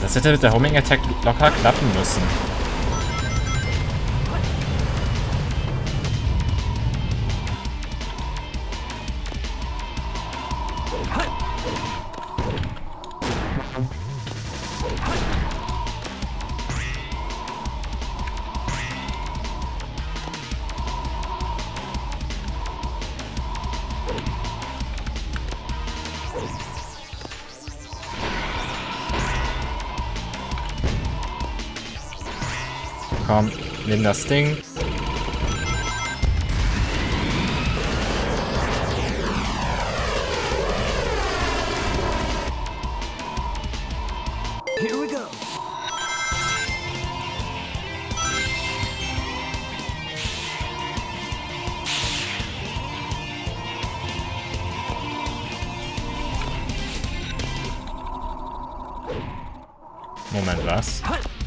Das hätte mit der Homing Attack locker klappen müssen. Komm, nimm das Ding. Here we go. Moment, was?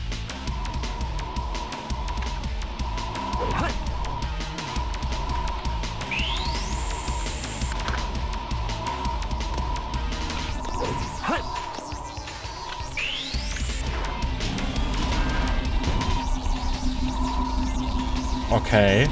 Okay.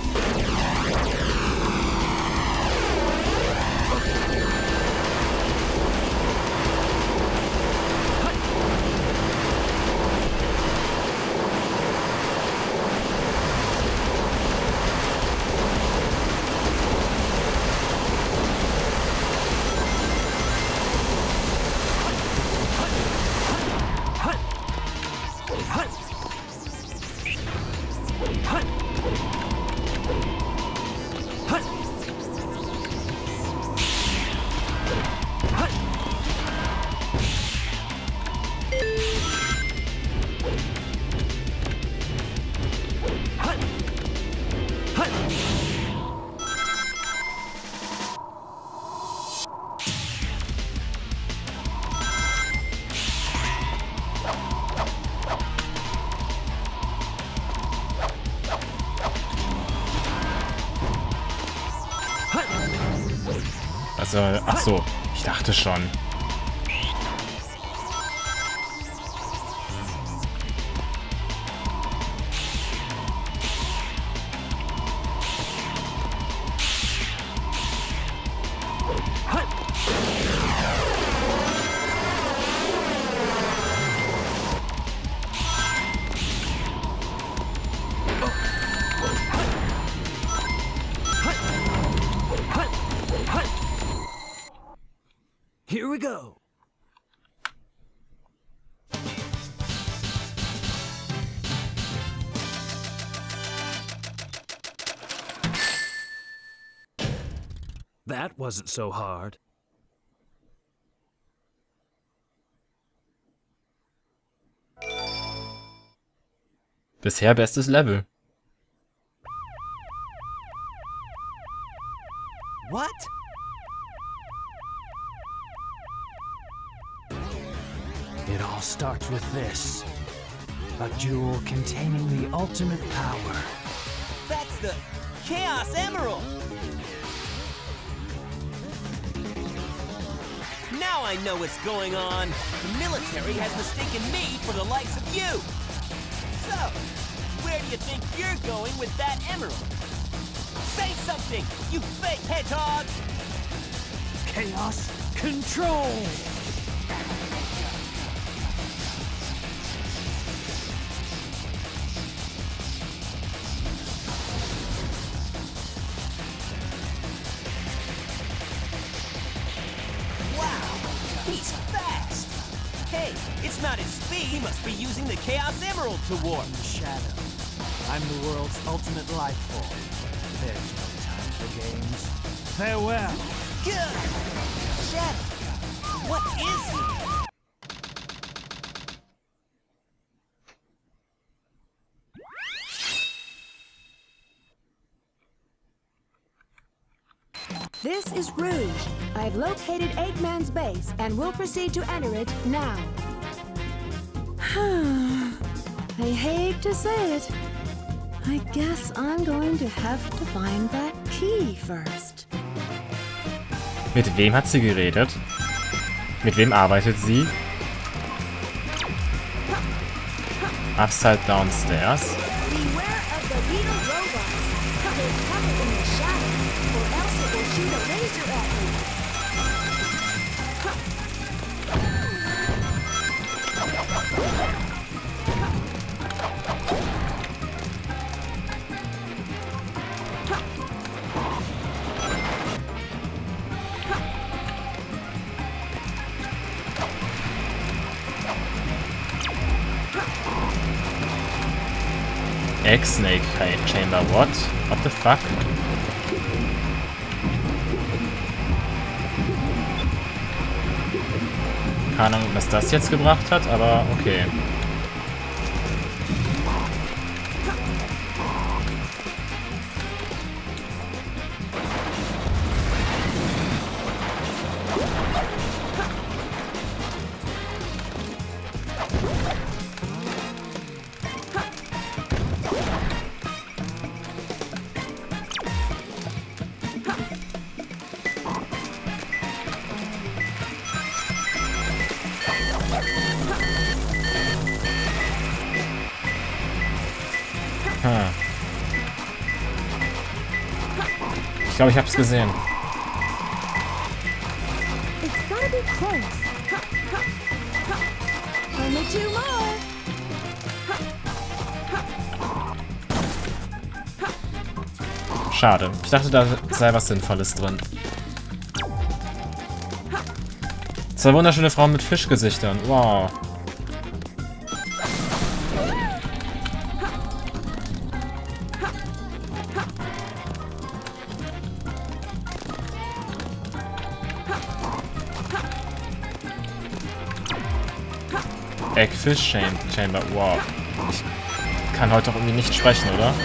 Also, ach so, ich dachte schon. Here we go. That wasn't so hard. Bisher bestes Level. What? It all starts with this. A jewel containing the ultimate power. That's the Chaos Emerald! Now I know what's going on. The military has mistaken me for the likes of you. So, where do you think you're going with that emerald? Say something, you fake hedgehog! Chaos Control! He's fast! Hey, it's not his speed. He must be using the Chaos Emerald to warp. Shadow. I'm the world's ultimate life form. There's no time for games. Farewell! Good! Shadow, what is he? This is Rouge. I've located Eggman's base and will proceed to enter it now. I hate to say it. I guess I'm going to have to find that key first. Mit wem hat sie geredet? Mit wem arbeitet sie? Upside downstairs. Beware of the beetle robots. They're covered in the shadow, or else it will shoot a laser at you. Egg-Snake Chamber, what? What the fuck? Keine Ahnung, was das jetzt gebracht hat, aber okay. Ich glaube, ich hab's gesehen. It's gotta be close. Only 2 more. Schade. Ich dachte, da sei was Sinnvolles drin. 2 wunderschöne Frauen mit Fischgesichtern. Wow. Eggfish Chamber. Wow. Ich kann heute auch irgendwie nicht sprechen, oder?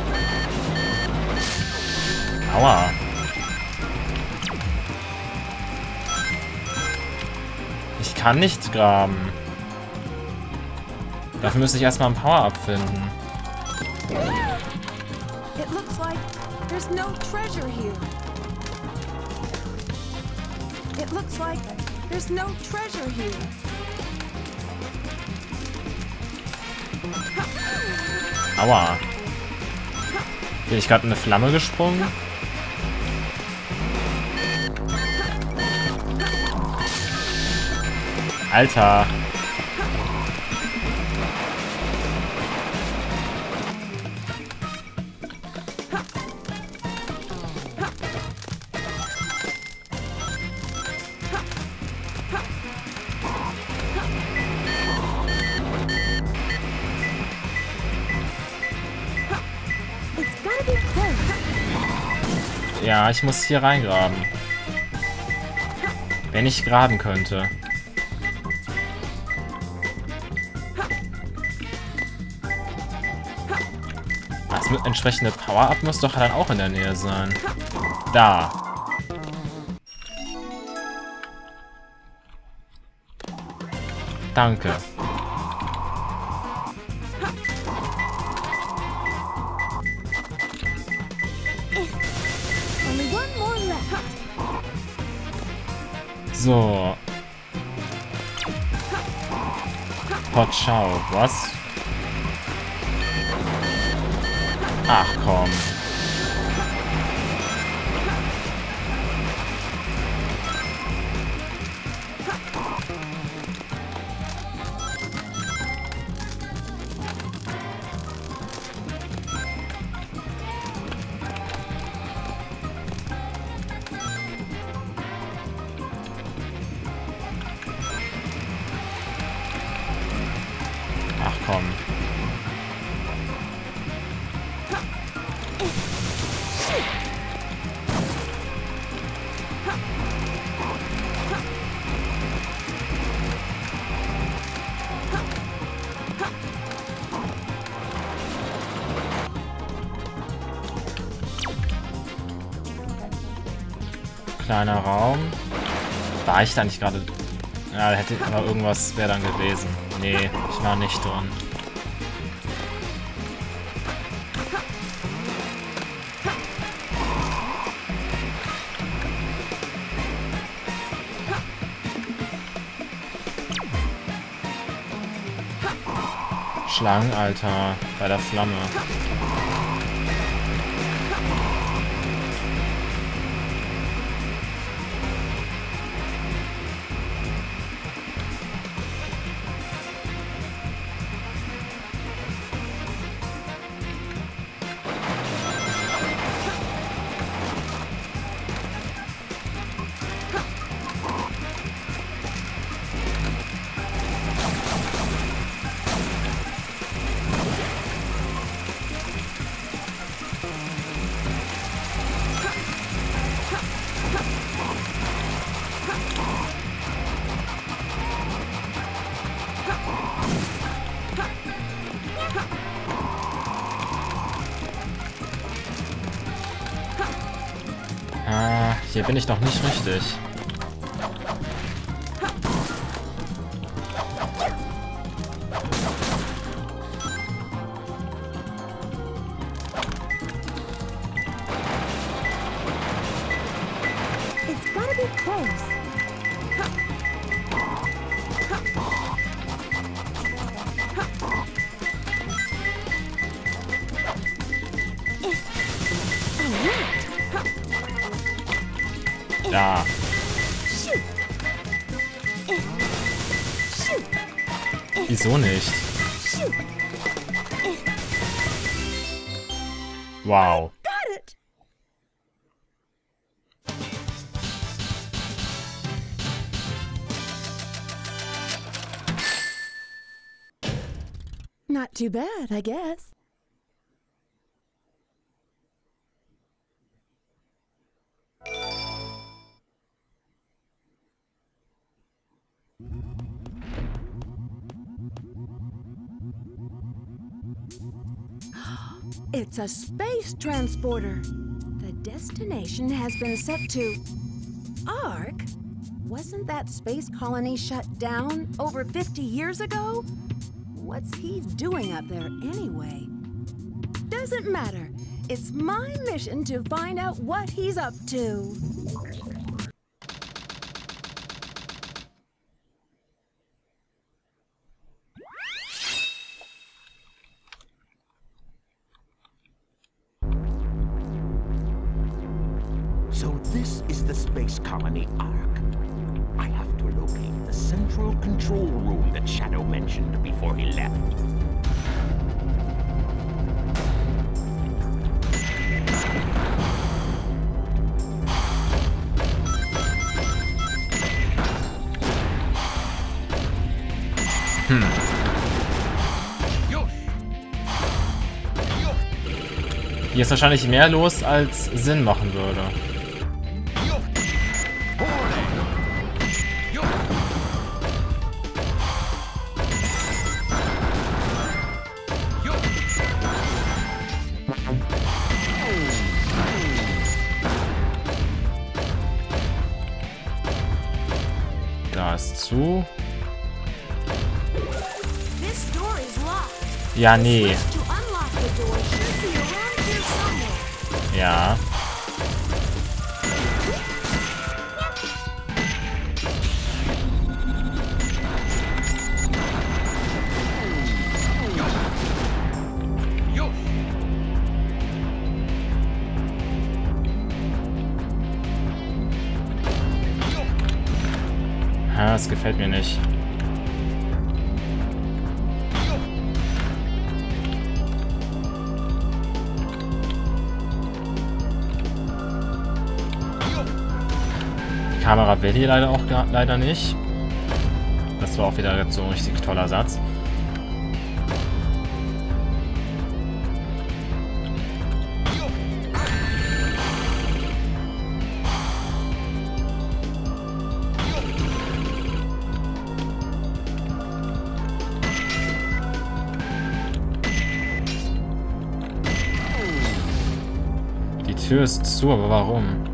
Aua. Ich kann nicht graben. Dafür müsste ich erstmal ein Power-Up finden. It looks like there's no treasure here. It looks like there's no treasure here. Aua. Bin ich gerade in eine Flamme gesprungen? Alter. It's gotta be close. Ja, ich muss hier reingraben. Wenn ich graben könnte. Das entsprechende Power-Up muss doch dann auch in der Nähe sein. Da. Danke. Only 1 more left. So. Hot Chow, was? Ach komm. Ach komm. Kleiner Raum. War ich da nicht gerade? Ja, da hätte aber irgendwas wäre dann gewesen. Nee, ich war nicht drin. Schlangen, Alter. Bei der Flamme. Ah, hier bin ich noch nicht richtig. It's gotta be close. Ja. Wieso nicht? Wow. Got it! Not too bad, I guess. It's a space transporter. The destination has been set to Ark? Wasn't that space colony shut down over 50 years ago? What's he doing up there anyway? Doesn't matter. It's my mission to find out what he's up to. So this is the space colony Ark. I have to locate the central control room that Shadow mentioned before he left. Hier ist wahrscheinlich mehr los, als Sinn machen würde. Da ist zu. This door is locked. Ja, nee. To unlock the door should be around here somewhere. Ja. Ah, das gefällt mir nicht. Die Kamera will hier leider auch leider nicht. Das war auch wieder so ein richtig toller Satz. Die Tür ist zu, aber warum?